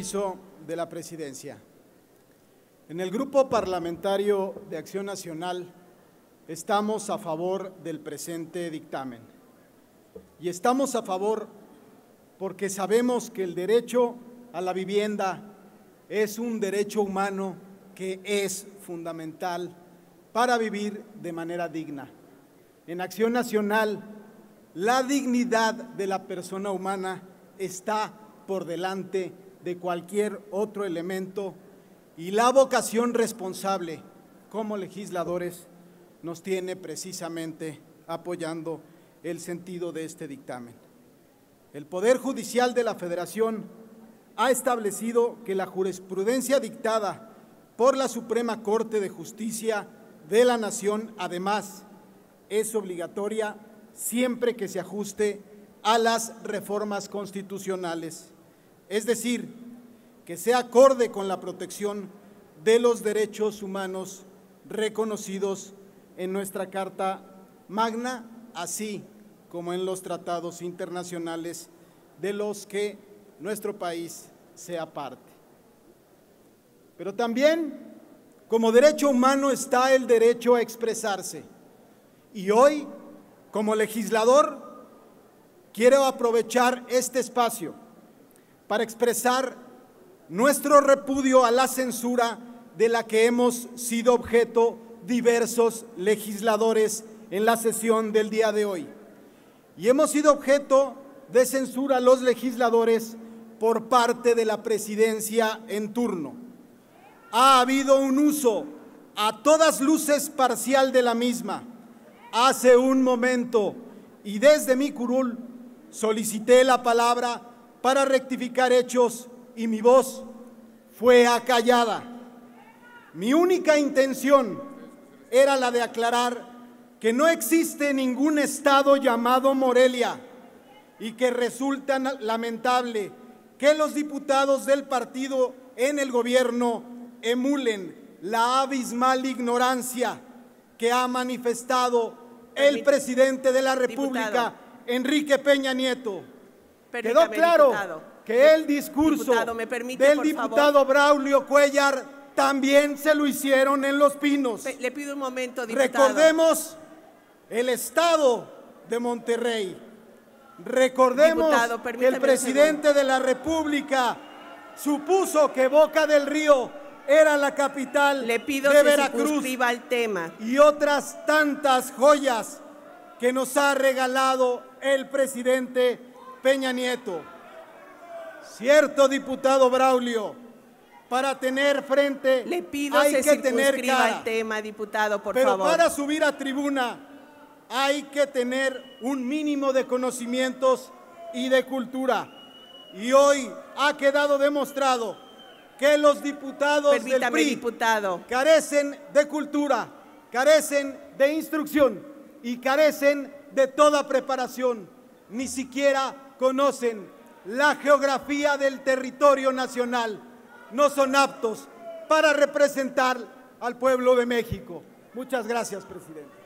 permiso de la Presidencia. En el Grupo Parlamentario de Acción Nacional estamos a favor del presente dictamen. Y estamos a favor porque sabemos que el derecho a la vivienda es un derecho humano que es fundamental para vivir de manera digna. En Acción Nacional, la dignidad de la persona humana está por delante de cualquier otro elemento y la vocación responsable como legisladores nos tiene precisamente apoyando el sentido de este dictamen. El Poder Judicial de la Federación ha establecido que la jurisprudencia dictada por la Suprema Corte de Justicia de la Nación, además, es obligatoria siempre que se ajuste a las reformas constitucionales, es decir, que sea acorde con la protección de los derechos humanos reconocidos en nuestra Carta Magna, así como en los tratados internacionales de los que nuestro país sea parte. Pero también, como derecho humano, está el derecho a expresarse. Y hoy, como legislador, quiero aprovechar este espacio para expresar nuestro repudio a la censura de la que hemos sido objeto diversos legisladores en la sesión del día de hoy. Y hemos sido objeto de censura a los legisladores por parte de la presidencia en turno. Ha habido un uso a todas luces parcial de la misma. Hace un momento, y desde mi curul, solicité la palabra para rectificar hechos y mi voz fue acallada. Mi única intención era la de aclarar que no existe ningún estado llamado Morelia y que resulta lamentable que los diputados del partido en el gobierno emulen la abismal ignorancia que ha manifestado el presidente de la República, Enrique Peña Nieto. Quedó claro que el discurso del diputado Braulio Cuéllar también se lo hicieron en Los Pinos. Le pido un momento, diputado. Recordemos el estado de Monterrey. Recordemos que el presidente de la República supuso que Boca del Río era la capital de Veracruz al tema. y otras tantas joyas que nos ha regalado el presidente Peña Nieto. Cierto, diputado Braulio, para tener frente Le pido hay se que tener circunscriba cara, al tema, diputado, por pero favor. para subir a tribuna hay que tener un mínimo de conocimientos y de cultura. Y hoy ha quedado demostrado que los diputados del PRI diputado, carecen de cultura, carecen de instrucción y carecen de toda preparación. Ni siquiera conocen la geografía del territorio nacional. No son aptos para representar al pueblo de México. Muchas gracias, presidente.